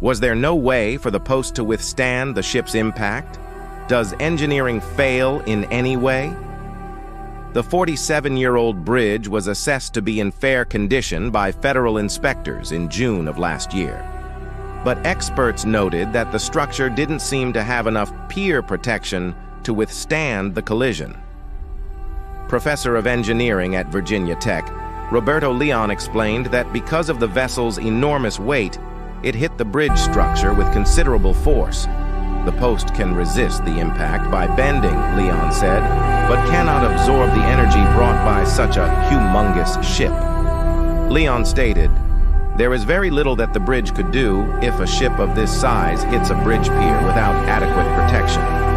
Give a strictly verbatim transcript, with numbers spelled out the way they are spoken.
Was there no way for the post to withstand the ship's impact? Does engineering fail in any way? The forty-seven-year-old bridge was assessed to be in fair condition by federal inspectors in June of last year. But experts noted that the structure didn't seem to have enough pier protection to withstand the collision. Professor of engineering at Virginia Tech, Roberto Leon explained that because of the vessel's enormous weight, it hit the bridge structure with considerable force. The post can resist the impact by bending, Leon said, but cannot absorb the energy brought by such a humongous ship. Leon stated, "There is very little that the bridge could do if a ship of this size hits a bridge pier without adequate protection.